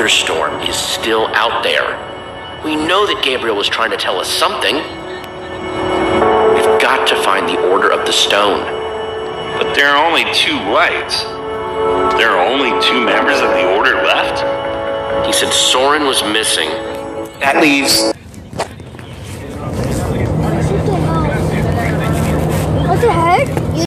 thunderstorm is still out there. We know that Gabriel was trying to tell us something. We've got to find the Order of the Stone. But there are only 2 lights. There are only 2 members of the Order left? He said Soren was missing. That leaves